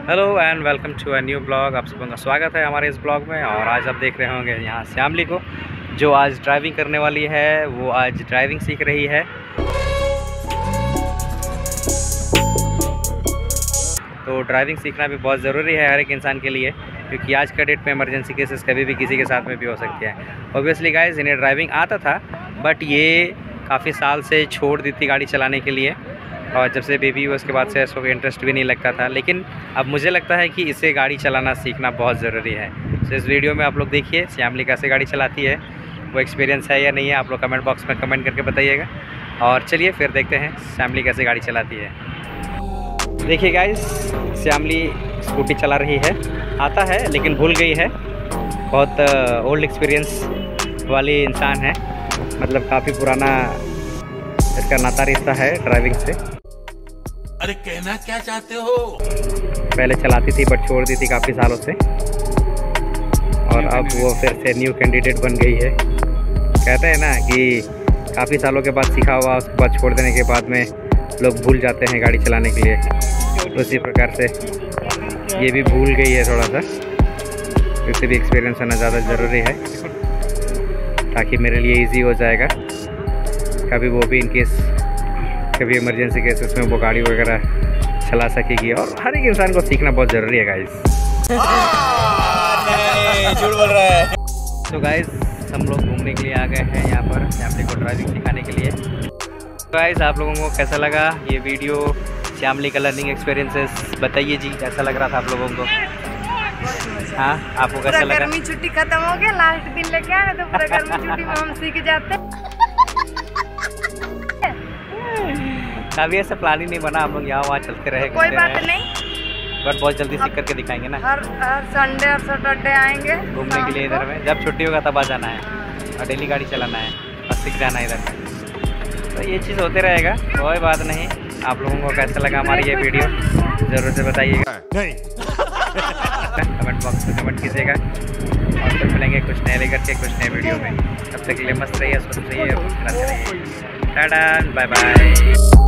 Hello and welcome to a new blog. आप सबका स्वागत है हमारे इस ब्लॉग में। और आज आप देख रहे होंगे यहाँ श्यामली को, जो आज ड्राइविंग करने वाली है। वो आज ड्राइविंग सीख रही है। तो ड्राइविंग सीखना भी बहुत ज़रूरी है हर एक इंसान के लिए, क्योंकि आज का डेट में इमरजेंसी केसेस कभी भी किसी के साथ में भी हो सकती है। ऑब्वियसली गाइस, इन्हें ड्राइविंग आता था, बट ये काफ़ी साल से छोड़ दी थी गाड़ी चलाने के लिए। और जब से बेबी हुआ उसके बाद से इसको इंटरेस्ट भी नहीं लगता था, लेकिन अब मुझे लगता है कि इसे गाड़ी चलाना सीखना बहुत ज़रूरी है। तो इस वीडियो में आप लोग देखिए श्यामली कैसे गाड़ी चलाती है, वो एक्सपीरियंस है या नहीं है, आप लोग कमेंट बॉक्स में कमेंट करके बताइएगा। और चलिए फिर देखते हैं श्यामली कैसे गाड़ी चलाती है। देखिए गाइस, श्यामली स्कूटी चला रही है। आता है लेकिन भूल गई है। बहुत ओल्ड एक्सपीरियंस वाली इंसान है, मतलब काफ़ी पुराना इसका नाता रिश्ता है ड्राइविंग से। अरे कहना क्या चाहते हो? पहले चलाती थी बट छोड़ दी थी काफ़ी सालों से, और अब वो फिर से न्यू कैंडिडेट बन गई है। कहते हैं ना कि काफ़ी सालों के बाद सीखा हुआ उसके बाद छोड़ देने के बाद में लोग भूल जाते हैं गाड़ी चलाने के लिए। उसी प्रकार से ये भी भूल गई है थोड़ा सा। इससे भी एक्सपीरियंस होना ज़्यादा ज़रूरी है, ताकि मेरे लिए ईजी हो जाएगा। कभी वो भी इनकेस कभी इमरजेंसी केसेस में वो गाड़ी वगैरह चला सकेगी। और हर एक इंसान को सीखना बहुत ज़रूरी है गाइस। झूठ बोल रहा है। तो गाइस, हम लोग घूमने के लिए आ गए हैं यहाँ पर श्यामली को ड्राइविंग सिखाने के लिए। गाइस, आप लोगों को कैसा लगा ये वीडियो, श्यामली का लर्निंग एक्सपीरियंसेस? बताइए जी, कैसा लग रहा था आप लोगों को? हाँ, आपको कैसा लगा? गर्मी छुट्टी खत्म हो गया, लास्ट दिन लेके आए तो पूरा गर्मी छुट्टी में हम सीख जाते। अभी ऐसा प्लान ही नहीं बना, हम लोग यहाँ वहाँ चलते रहे। कोई बात नहीं, बट बहुत जल्दी सीख करके दिखाएंगे ना। हर संडे और सैटरडे आएंगे घूमने के लिए इधर में। जब छुट्टी होगा तब आ जाना है, और डेली गाड़ी चलाना है और सीख जाना है इधर में। तो ये चीज़ होते रहेगा, कोई बात नहीं। आप लोगों को कैसा लगा हमारी ये वीडियो ज़रूर से बताइएगा। कमेंट बॉक्स में कमेंट कीजिएगा, और फिर मिलेंगे कुछ नए लेकर के कुछ नए वीडियो में। तब तक के लिए मस्त रहिए, स्वस्थ रहिए, टाटा, बाय बाय।